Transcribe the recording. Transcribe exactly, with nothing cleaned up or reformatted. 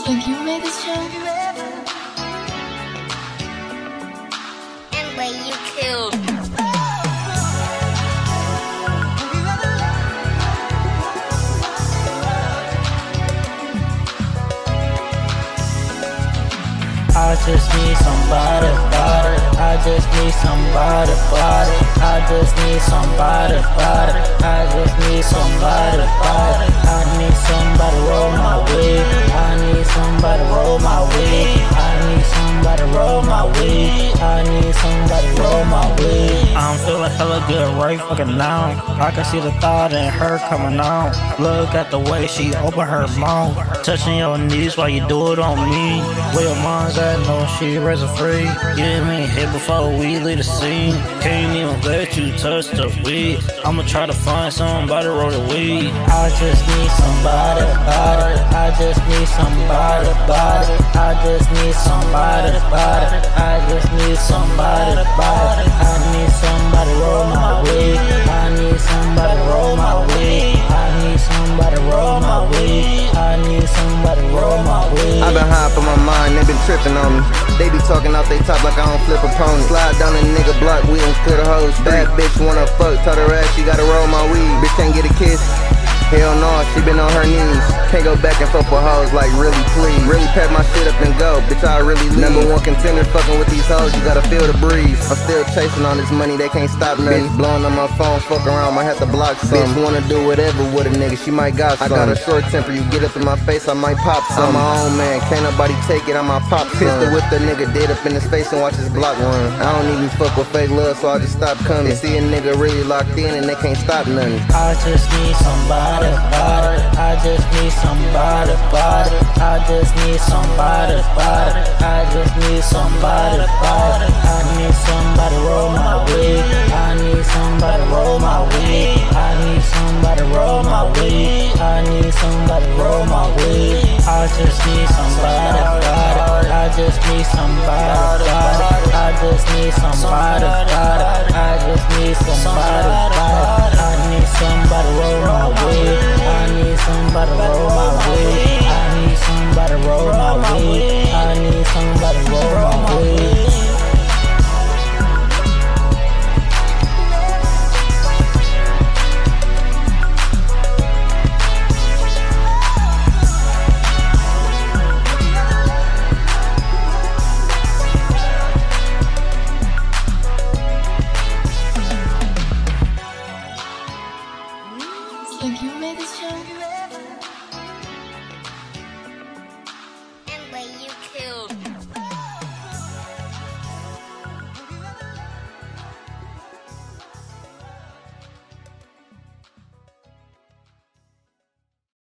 think you made this show? And where you killed. I just need somebody, body. I just need somebody, body. I just need somebody, body. I just need somebody, body. I need somebody roll my weed. I need somebody roll my weed. I need somebody roll my weed. I need somebody roll my weed. I'm feeling hella good right fucking now. I can see the thought in her coming on. Look at the way she open her mouth, touching your knees while you do it on me. Where your mom's at? No, she resin free. Give me a hit before we leave the scene. Can't even let you touch the weed. I'ma try to find somebody roll the weed. I just need somebody, body. I just need somebody, body. I just need somebody, body. I just need somebody, body. I need somebody roll my weed. I need somebody roll my weed. I need somebody roll my weed. I need somebody roll my weed. I been high for my mind, they been tripping on me. They be talking out they top like I don't flip a pony. Slide down a nigga block, we don't clear the whole street. Bad bitch wanna fuck, tell her ass she gotta roll my weed. Bitch can't get a kiss. Hell no, she been on her knees. Can't go back and forth with hoes like really please. Really pack my shit up and go, bitch I really leave. Number one contender fucking with these hoes, you gotta feel the breeze. I'm still chasing on this money, they can't stop nothing. Bitch blowing on my phone, fuck around, might have to block some. Bitch wanna do whatever with a nigga, she might got some. I got a short temper, you get up in my face, I might pop some. I'm my own man, can't nobody take it, I might pop some. Pistol whip the nigga dead up in his face and watch his block run. I don't even fuck with fake love, so I just stop coming. They see a nigga really locked in and they can't stop nothing. I just need somebody, body. I just need somebody, body. I just need somebody, body. I just need somebody, body. I need somebody roll my weed. I need somebody roll my weed. I need somebody roll my weed. I need somebody roll my weed. I just need somebody, body. I just need somebody, body. I just need somebody, body. I just need somebody, body. I need somebody roll my weed. I need somebody roll my weed.